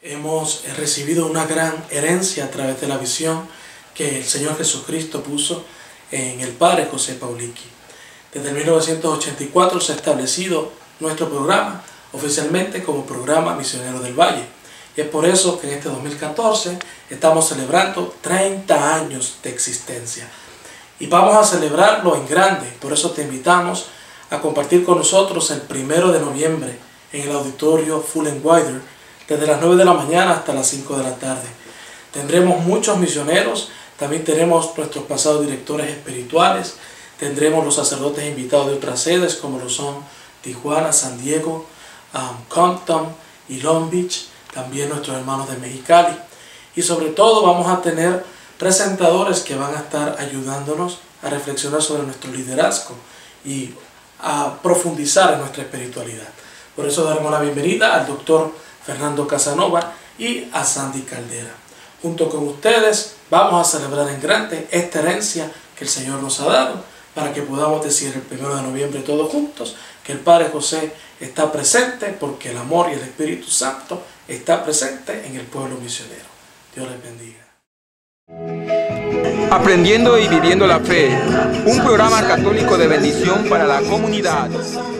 hemos recibido una gran herencia a través de la visión que el Señor Jesucristo puso en el Padre José Pauliqui. Desde 1984 se ha establecido nuestro programa oficialmente como Programa Misionero del Valle. Y es por eso que en este 2014 estamos celebrando 30 años de existencia. Y vamos a celebrarlo en grande. Por eso te invitamos a compartir con nosotros el 1 de noviembre en el auditorio Fullenwider, desde las 9 de la mañana hasta las 5 de la tarde. Tendremos muchos misioneros, también tenemos nuestros pasados directores espirituales, tendremos los sacerdotes invitados de otras sedes como lo son Tijuana, San Diego, Compton y Long Beach, también nuestros hermanos de Mexicali. Y sobre todo vamos a tener presentadores que van a estar ayudándonos a reflexionar sobre nuestro liderazgo y a profundizar en nuestra espiritualidad. Por eso daremos la bienvenida al doctor Fernando Casanova y a Sandy Caldera. Junto con ustedes vamos a celebrar en grande esta herencia que el Señor nos ha dado, para que podamos decir el 1 de noviembre todos juntos que el Padre José está presente, porque el amor y el Espíritu Santo está presente en el pueblo misionero. Dios les bendiga. Aprendiendo y viviendo la fe, un programa católico de bendición para la comunidad.